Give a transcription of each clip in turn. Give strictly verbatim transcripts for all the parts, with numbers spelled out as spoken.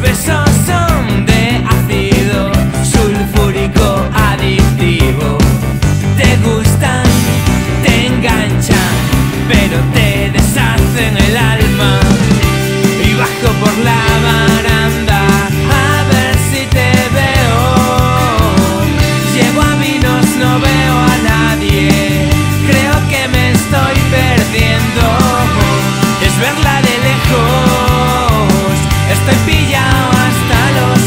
besos son de ácido sulfúrico adictivo. Te gustan, te enganchan, pero te deshacen el alma. Y bajo por la baranda a ver si te veo. Llego a Vinos, no veo a nadie. Creo que me estoy perdiendo. Es verla de lejos. Estoy pillado hasta los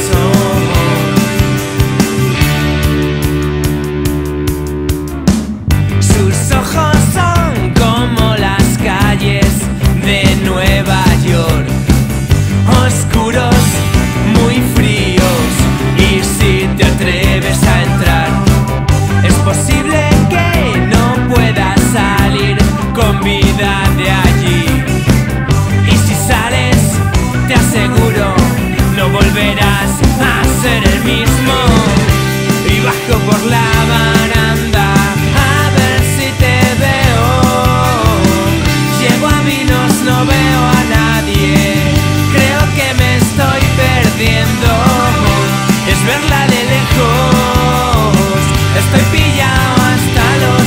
huesos. Sus ojos son como las calles de Nueva York, oscuros, muy fríos. Y si te atreves a entrar, es posible que no puedas salir con vida de allí. Y si sales, te aseguro, no volverás a ser el mismo. Y bajo por la baranda a ver si te veo. Llego a Vinos, no veo a nadie. Creo que me estoy perdiendo. Es verla de lejos. Estoy pillado hasta los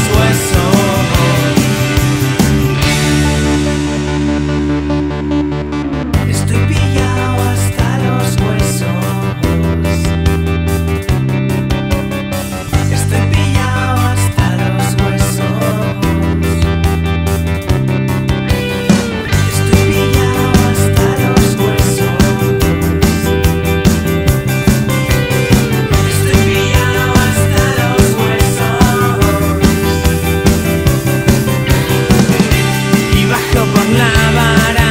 huesos. Estoy pillado hasta los huesos. Estoy pillado hasta los huesos. Estoy pillado hasta los huesos. Estoy pillado hasta los huesos. Y bajo por la vara